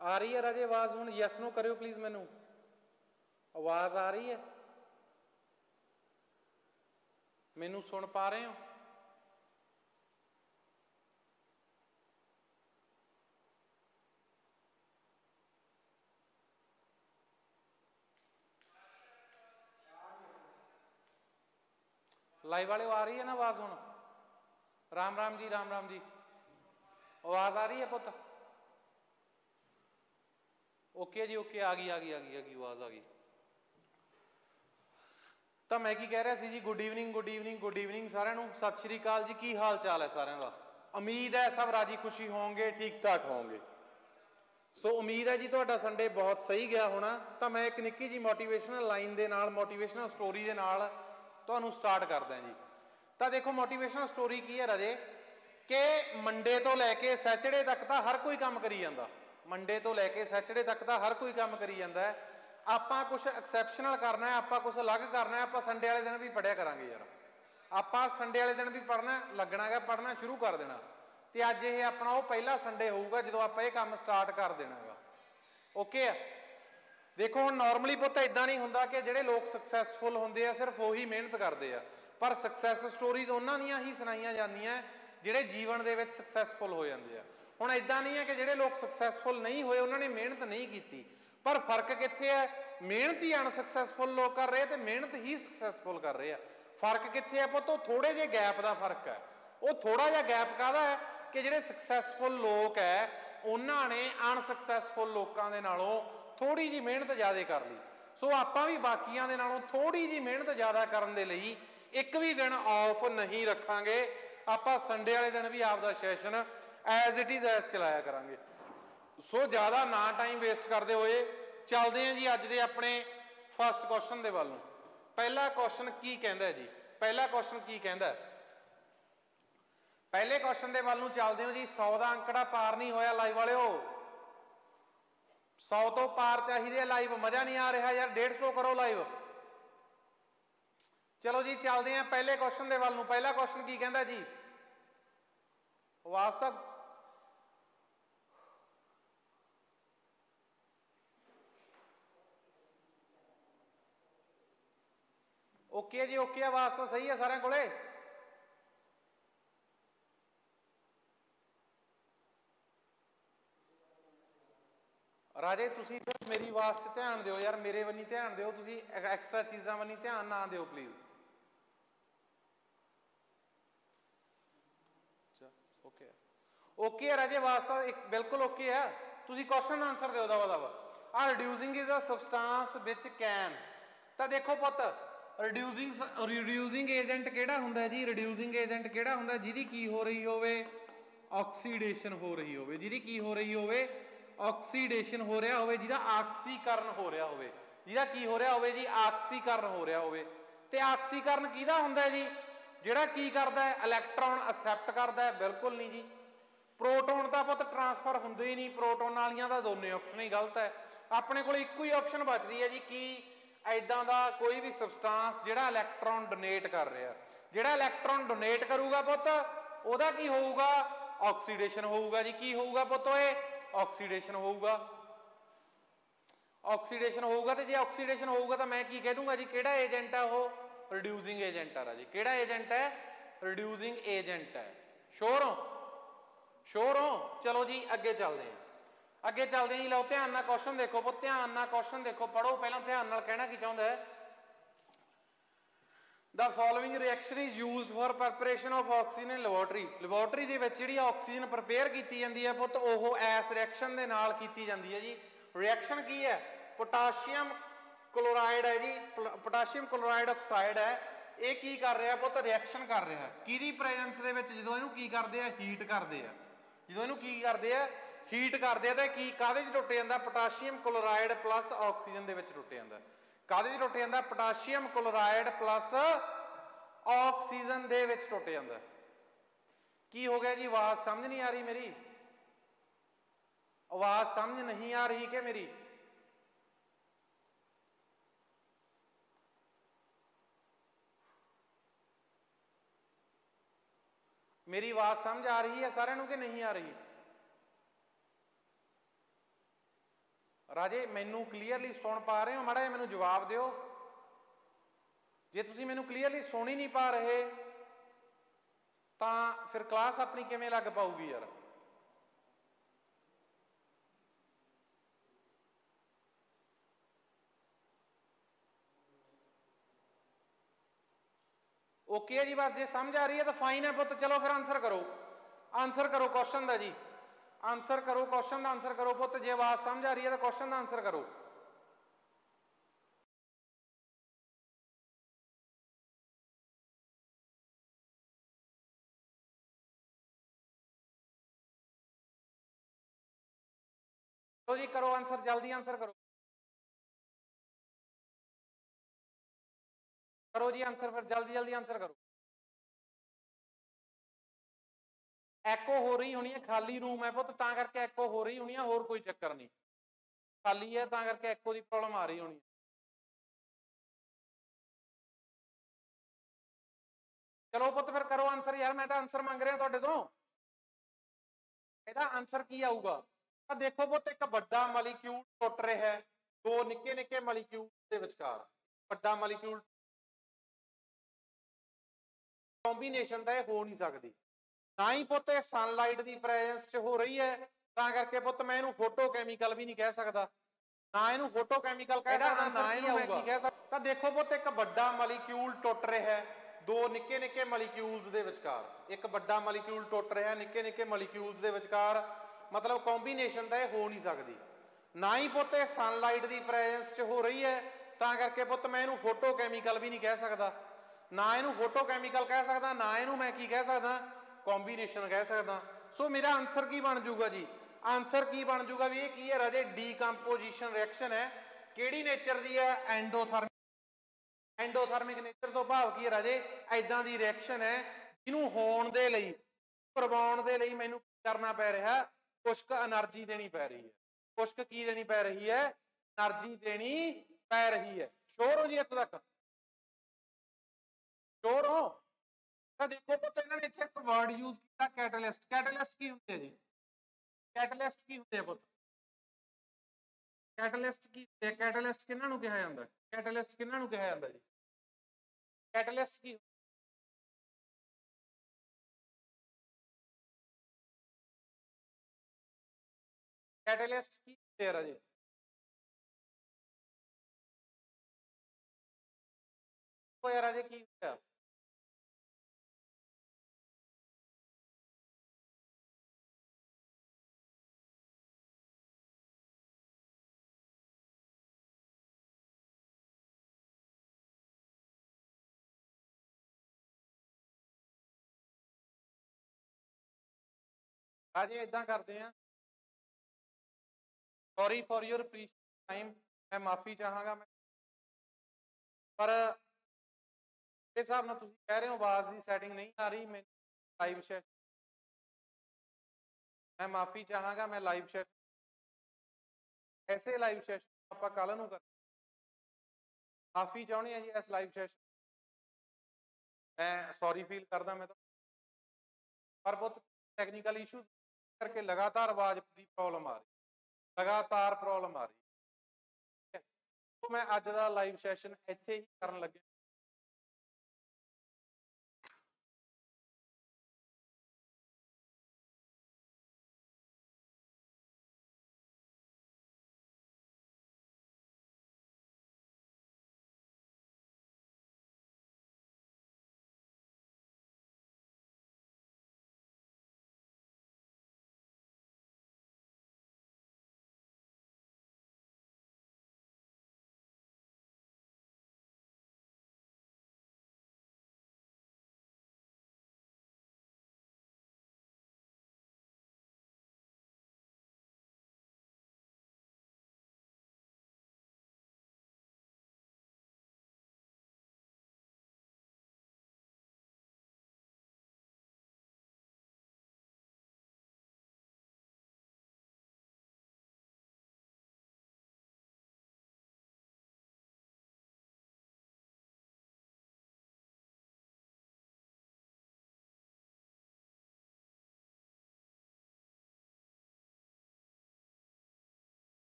आ रही है राजे आवाज? हुण यस नो करियो प्लीज, मैनू आवाज आ रही है? मैनू सुन पा रहे हो? लाइव वाले आ रही है ना आवाज? हुण राम राम जी, राम राम जी, आवाज आ रही है पुत? ओके जी ओके, आ गई आ गई आ गई आ गई, आवाज आ गई। तो मैं की कह रहा सी ji, good evening good evening good evening सारिਆਂ ਨੂੰ, सत श्री अकाल जी। की हाल चाल है सारिਆਂ ਦਾ? उम्मीद है सब राजी खुशी होंगे, ठीक ठाक होंगे। सो उम्मीद है जी ਤੁਹਾਡਾ संडे बहुत सही गया होना। तो मैं एक निक्की जी मोटिवेशनल लाइन के नाल, मोटिवेशनल स्टोरी के नाल ਤੁਹਾਨੂੰ स्टार्ट करदा जी। तो देखो मोटिवेशनल स्टोरी की है राजे, कि मंडे तो लैके सैटरडे तक तो हर कोई काम करी जाता। मंडे तो लैके सैटरडे तक तो हर कोई काम करी जाता है। आपां कुछ एक्सैप्शनल करना है, आपां कुछ अलग करना है। आपां संडे वाले दिन भी पढ़िया करांगे यार, आपां संडे वाले दिन भी पढ़ना लगना है, पढ़ना शुरू कर देना। तो अज ये अपना वो पहला संडे होगा जो आप ये काम स्टार्ट कर देना है। ओके है? देखो हुण नॉर्मली पुत इदां नहीं हुंदा कि जिहड़े लोग सक्सैसफुल हुंदे आ सिर्फ उही मेहनत करते हैं, पर सक्सैस स्टोरीज उन्हां दियां ही सुनाईयां जांदियां जिहड़े जीवन दे विच सक्सैसफुल हो जाते हैं। हुण इदां नहीं है कि जिहड़े लोग सक्सैसफुल नहीं होए उन्होंने मेहनत नहीं की, पर फर्क कित्थे है? मेहनत ही अनसक्सैसफुल लोग कर रहे हैं, तो मेहनत ही सक्सैसफुल कर रहे हैं। फर्क कित्थे है पुत? थोड़े जे गैप का फर्क है। वो थोड़ा जिहा गैप काहदा है कि जिहड़े सक्सैसफुल लोग है उन्होंने अनसक्सैसफुल लोगों के नालों थोड़ी जी मेहनत ज़्यादा कर ली। सो आपां भी बाकियां दे नालों थोड़ी जी मेहनत ज़्यादा करने दे लई एक भी दिन ऑफ नहीं रखांगे। आपां संडे वाले दिन भी आपदा session as it is as चलाया करांगे। सो ज़्यादा ना टाइम वेस्ट करते हुए चलते हैं जी अज दे अपने फस्ट क्वेश्चन दे वल नूं। पहला क्वेश्चन की कहंदा है जी? पहला क्वेश्चन की कहंदा है? पहले क्वेश्चन के वल नूं चलदे हो जी। 100 का अंकड़ा पार नहीं होया लाइव वाले हो, 100 तो पार चाहिए लाइव, मजा नहीं आ रहा यार, 150 करो लाइव। चलो जी चलते हैं पहले क्वेश्चन के वल नूं। पहला क्वेश्चन की कहंदा जी? आवाज तक ओके जी ओके, आवाज तो सही है सारे कोले? राजे तुसी मेरी आवाज से ध्यान दिओ यार, मेरे वन्नी ध्यान दिओ, तुसी एक्सट्रा चीज़ों वन्नी ध्यान ना दिओ प्लीज़। ओके ओके है राजे, आवाज तो एक बिल्कुल ओके है। तुसी क्वेश्चन आंसर दिओ दवा दवा। A reducing is a substance which can, तो देखो पुत रिड्यूसिंग एजेंट किहड़ा हुंदा है जी? रिड्यूसिंग एजेंट किहड़ा हुंदा जिहदी की हो रही होवे? ऑक्सीडेशन हो रही होवे। जिहदी की हो रही होवे? ऑक्सीडेशन हो रहा होवे, जिहदा आक्सीकरण हो रहा होवे। जिहदा की हो रहा होवे जी? आक्सीकरण हो रहा होवे। ते आक्सीकरण किहदा हुंदा है जी? जिहड़ा की करदा है? इलैक्ट्रॉन एक्सैप्ट करदा है? बिल्कुल नहीं जी। प्रोटोन का पुत ट्रांसफर हुंदे ही नहीं, प्रोटोन वालियां दा दोनों ऑप्शन ही गलत है। अपने कोल इक्को ही ऑप्शन बचदी है जी, कि इदां दा कोई भी सबसटेंस जिहड़ा इलैक्ट्रॉन डोनेट कर रहा, जिहड़ा इलैक्ट्रॉन डोनेट करूगा पुत उहदा की होऊगा? ऑक्सीडेशन होऊगा जी। की होऊगा पुत? ओए ऑक्सीडेशन होऊगा। ऑक्सीडेशन होऊगा, तो जे ऑक्सीडेशन होऊगा तो मैं की कह दूंगा जी? किहड़ा एजेंट है वो? रिड्यूसिंग एजेंट है राजी। किहड़ा एजेंट है? रिड्यूसिंग एजेंट है। श्योर हो? श्योर हो? चलो जी अगे चलते हैं, अगे चलते हैं जी। लो ध्यान नाल क्वेश्चन देखो पुत, ध्यान नाल क्वेश्चन देखो, पढ़ो पहला ध्यान नाल। कहना की चाहुंदा है? The following reaction is use for preparation of oxygen in laboratory. Laboratory दे विच जिहड़ी ऑक्सीजन प्रिपेयर की जाती है पुत, वो इस रिएक्शन के नाल की जाती है जी। रिएक्शन की है? पोटाशियम क्लोराइड है जी, पोटाशियम क्लोराइड ऑक्साइड है। ये की कर रहा पुत? रिएक्शन कर रहा है। किहदी प्रेजेंस दे विच? जदों इहनूं की करदे आ? हीट करदे आ। जदों इहनूं की करदे आ? हीट करदे आ। तां की काहदे च टुट जांदा? पोटाशियम क्लोराइड प्लस ऑक्सीजन दे विच टुट जांदा। काहदे च टुट जांदा? पोटाशियम क्लोराइड प्लस ऑक्सीजन दे विच टुट जांदा। की हो गया जी? आवाज समझ नहीं आ रही मेरी? आवाज समझ नहीं आ रही कि मेरी? मेरी आवाज समझ आ रही है सारिਆਂ ਨੂੰ कि नहीं आ रही? ਰਾਜੇ ਮੈਨੂੰ ਕਲੀਅਰਲੀ ਸੁਣ ਪਾ ਰਹੇ ਹੋ? ਮਾੜਾ ਜਿਹਾ ਮੈਨੂੰ ਜਵਾਬ ਦਿਓ। ਜੇ ਤੁਸੀਂ ਮੈਨੂੰ ਕਲੀਅਰਲੀ ਸੁਣ ਹੀ ਨਹੀਂ ਪਾ ਰਹੇ ਤਾਂ ਫਿਰ ਕਲਾਸ ਆਪਣੀ ਕਿਵੇਂ ਲੱਗ ਪਾਊਗੀ ਯਾਰ? ਓਕੇ है जी, बस जे समझ आ रही है तो फाइन है पुत। चलो फिर आंसर करो, आंसर करो क्वेश्चन का जी, आंसर करो क्वेश्चन का, आंसर करो पुत। जे आवाज समझ आ रही है तो क्वेश्चन का आंसर करो। चलो जी करो आंसर, जल्दी आंसर करो जी आंसर, फिर जल्दी जल्दी आंसर करो। ਐਕੋ ਹੋ ਰਹੀ ਹੋਣੀ ਹੈ, ਖਾਲੀ ਰੂਮ ਹੈ ਪੁੱਤ ਤਾਂ ਕਰਕੇ ਐਕੋ ਹੋ ਰਹੀ ਹੋਣੀ ਹੈ, ਹੋਰ ਕੋਈ ਚੱਕਰ ਨਹੀਂ। ਖਾਲੀ ਹੈ ਤਾਂ ਕਰਕੇ ਐਕੋ ਦੀ ਪ੍ਰੋਬਲਮ ਆ ਰਹੀ ਹੋਣੀ ਹੈ। ਚਲੋ ਪੁੱਤ ਫਿਰ ਕਰੋ ਆਨਸਰ ਯਾਰ, ਮੈਂ ਤਾਂ ਆਨਸਰ ਮੰਗ ਰਿਹਾ ਤੁਹਾਡੇ ਤੋਂ। ਇਹਦਾ ਆਨਸਰ ਕੀ ਆਊਗਾ? ਤਾਂ ਦੇਖੋ ਪੁੱਤ, ਇੱਕ ਵੱਡਾ ਮੋਲੀਕਿਊਲ ਟੁੱਟ ਰਿਹਾ ਹੈ ਦੋ ਨਿੱਕੇ ਨਿੱਕੇ ਮੋਲੀਕਿਊਲ ਦੇ ਵਿਚਕਾਰ। ਵੱਡਾ ਮੋਲੀਕਿਊਲ ਕੰਬੀਨੇਸ਼ਨ ਤਾਂ ਇਹ ਹੋ ਨਹੀਂ ਸਕਦੀ, ਨਾ ਹੀ ਪੁੱਤ ਇਹ ਸਨਲਾਈਟ ਦੀ ਪ੍ਰੈਜ਼ੈਂਸ 'ਚ ਹੋ ਰਹੀ ਹੈ, ਤਾਂ ਕਰਕੇ ਪੁੱਤ ਮੈਂ ਇਹਨੂੰ ਫੋਟੋਕੈਮੀਕਲ ਵੀ ਨਹੀਂ ਕਹਿ ਸਕਦਾ, ਨਾ ਇਹਨੂੰ ਫੋਟੋਕੈਮੀਕਲ ਕਹਿ ਸਕਦਾ, ਨਾ ਇਹਨੂੰ ਮੈਂ ਕੀ ਕਹਿ ਸਕਦਾ। ਤਾਂ ਦੇਖੋ ਪੁੱਤ, ਇੱਕ ਵੱਡਾ ਮੋਲੀਕਿਊਲ ਟੁੱਟ ਰਿਹਾ ਹੈ ਦੋ ਨਿੱਕੇ ਨਿੱਕੇ ਮੋਲੀਕਿਊਲਸ ਦੇ ਵਿਚਕਾਰ। ਇੱਕ ਵੱਡਾ ਮੋਲੀਕਿਊਲ ਟੁੱਟ ਰਿਹਾ ਨਿੱਕੇ ਨਿੱਕੇ ਮੋਲੀਕਿਊਲਸ ਦੇ ਵਿਚਕਾਰ, ਮਤਲਬ ਕੰਬੀਨੇਸ਼ਨ ਤਾਂ ਇਹ ਹੋ ਨਹੀਂ ਸਕਦੀ, ਨਾ ਹੀ ਪੁੱਤ ਇਹ ਸਨਲਾਈਟ ਦੀ ਪ੍ਰੈਜ਼ੈਂਸ 'ਚ ਹੋ ਰਹੀ ਹੈ, ਤਾਂ ਕਰਕੇ ਪੁੱਤ ਮੈਂ ਇਹਨੂੰ ਫੋਟੋਕੈਮੀਕਲ ਵੀ ਨਹੀਂ ਕਹਿ ਸਕਦਾ, ਨਾ ਇਹਨੂੰ ਫੋਟੋਕੈਮੀਕਲ ਕਹਿ ਸਕਦਾ, ਨਾ ਇਹਨੂੰ ਮੈਂ ਕੀ ਕਹਿ ਸਕਦਾ, ਕੰਬੀਨੇਸ਼ਨ ਕਹਿ ਸਕਦਾ। ਸੋ ਮੇਰਾ ਆਨਸਰ ਕੀ ਬਣ ਜਾਊਗਾ ਜੀ? ਆਨਸਰ ਕੀ ਬਣ ਜਾਊਗਾ ਵੀ ਇਹ ਕੀ ਹੈ ਰਾਜੇ? ਡੀਕੰਪੋਜੀਸ਼ਨ ਰਿਐਕਸ਼ਨ ਹੈ। ਕਿਹੜੀ ਨੇਚਰ ਦੀ ਹੈ? ਐਂਡੋਥਰਮਿਕ। ਐਂਡੋਥਰਮਿਕ ਨੇਚਰ ਤੋਂ ਭਾਵ ਕੀ ਹੈ ਰਾਜੇ? ਐਦਾਂ ਦੀ ਰਿਐਕਸ਼ਨ ਹੈ ਜਿਹਨੂੰ ਹੋਣ ਦੇ ਲਈ, ਕਰਵਾਉਣ ਦੇ ਲਈ ਮੈਨੂੰ ਕਰਨਾ ਪੈ ਰਿਹਾ, ਕੁਛ ਕੁ એનર્ਜੀ ਦੇਣੀ ਪੈ ਰਹੀ ਹੈ। ਕੁਛ ਕੁ ਕੀ ਦੇਣੀ ਪੈ ਰਹੀ ਹੈ? એનર્ਜੀ ਦੇਣੀ ਪੈ ਰਹੀ ਹੈ। ਸ਼ੋਰ ਹੋ ਜੀ ਇੱਥੋਂ ਤੱਕ? ਸ਼ੋਰ ਹੋ? ਤਾਂ ਦੇਖੋ ਪੁੱਤ, ਇਹਨਾਂ ਨੇ ਇੱਥੇ ਇੱਕ ਵਰਡ ਯੂਜ਼ ਕੀਤਾ, ਕੈਟਲਿਸਟ। ਕੈਟਲਿਸਟ ਕੀ ਹੁੰਦੇ ਆ ਜੀ? ਕੈਟਲਿਸਟ ਕੀ ਹੁੰਦੇ ਆ ਪੁੱਤ? ਕੈਟਲਿਸਟ ਕੀ ਹੁੰਦੇ ਆ? ਕੈਟਲਿਸਟ ਕਿਹਨਾਂ ਨੂੰ ਕਿਹਾ ਜਾਂਦਾ? ਕੈਟਲਿਸਟ ਕਿਹਨਾਂ ਨੂੰ ਕਿਹਾ ਜਾਂਦਾ ਜੀ? ਕੈਟਲਿਸਟ ਕੀ? ਕੈਟਲਿਸਟ ਕੀ ਹੁੰਦੇ ਆ ਰਾਜੇ? ਹੋਇਆ ਰਾਜੇ, ਕੀ ਹੋਇਆ? ਰਾਜੇ ਇਦਾਂ ਕਰਦੇ ਆ, sorry for your precious time, मैं माफी ਚਾਹਾਂਗਾ। ਮੈਂ ਪਰ ਇਸ ਹਿਸਾਬ ਨਾਲ ਤੁਸੀਂ ਕਹਿ ਰਹੇ ਹੋ ਆਵਾਜ਼ ਦੀ ਸੈਟਿੰਗ ਨਹੀਂ ਆ ਰਹੀ, ਮੈਂ ਲਾਈਵ ਸੈਸ਼ਨ, ਮੈਂ ਮਾਫੀ ਚਾਹਾਂਗਾ। ਮੈਂ ਲਾਈਵ ਸੈਸ਼ਨ, ਐਸੇ ਲਾਈਵ ਸੈਸ਼ਨ ਆਪਾਂ ਕੱਲ ਨੂੰ ਕਰ, ਮਾਫੀ ਚਾਹੁੰਦੇ ਆ ਜੀ ਇਸ ਲਾਈਵ ਸੈਸ਼ਨ, ਮੈਂ ਸੌਰੀ ਫੀਲ ਕਰਦਾ। ਮੈਂ ਤਾਂ ਪਰ ਬਹੁਤ ਟੈਕਨੀਕਲ ਇਸ਼ੂ ਕਰਕੇ ਲਗਾਤਾਰ ਆਵਾਜ਼ ਦੀ ਪ੍ਰੋਬਲਮ ਆ ਰਹੀ, ਲਗਾਤਾਰ ਪ੍ਰੋਬਲਮ ਆ ਰਹੀ ਹੈ। ਮੈਂ ਅੱਜ ਦਾ ਲਾਈਵ ਸੈਸ਼ਨ ਇੱਥੇ ਹੀ ਕਰਨ ਲੱਗਿਆ।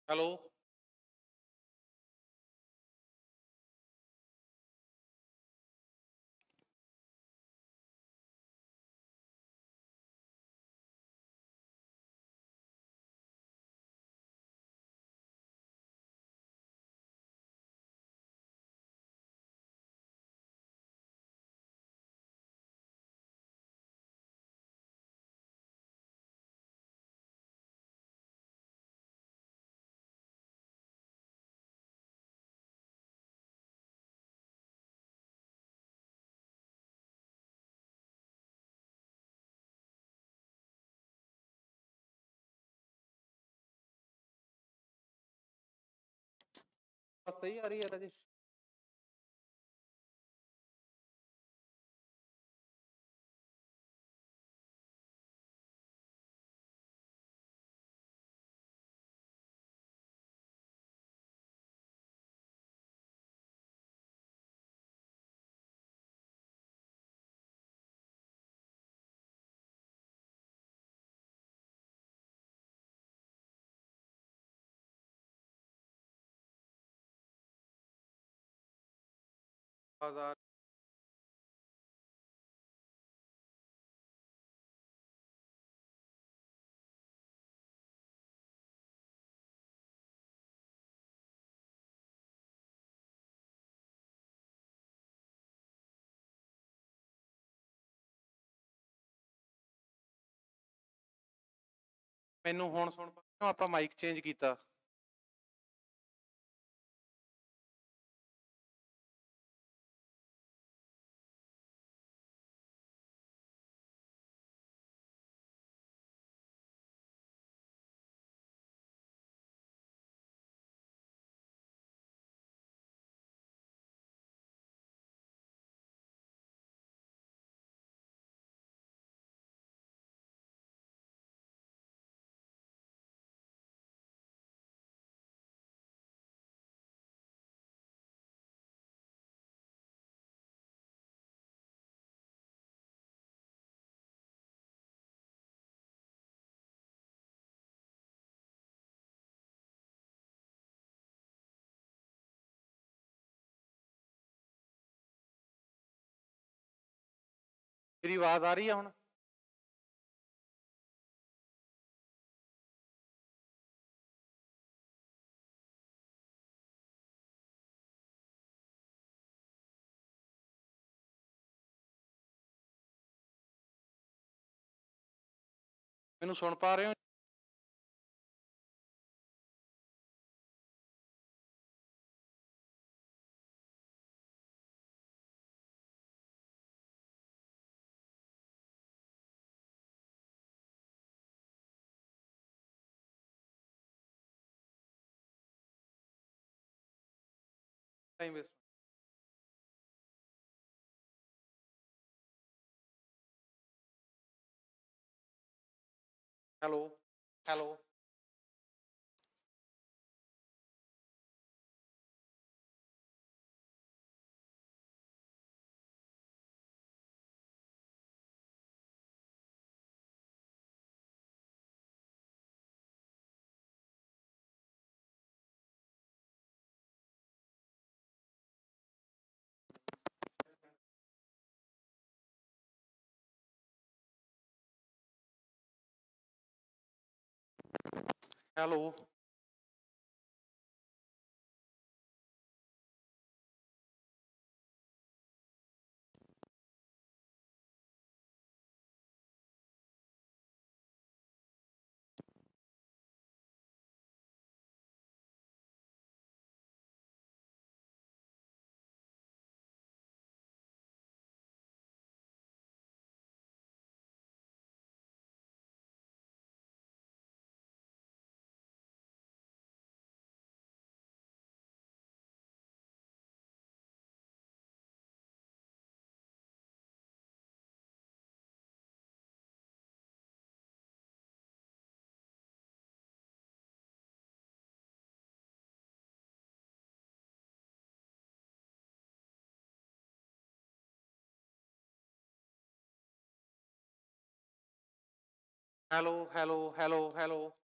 ਹੈਲੋ। सही आ रही है राजेश? बाजार। ਮੈਨੂੰ ਹੁਣ ਸੁਣ ਪਾ ਰਹੇ ਹੋ? ਆਪਾਂ ਮਾਈਕ ਚੇਂਜ ਕੀਤਾ। मेरी आवाज आ रही है ਹੁਣ? ਮੈਨੂੰ ਸੁਣ ਪਾ ਰਹੇ ਹੋ? Time waste. Hello. Hello. Hello. Hello. Hello. Hello. Hello.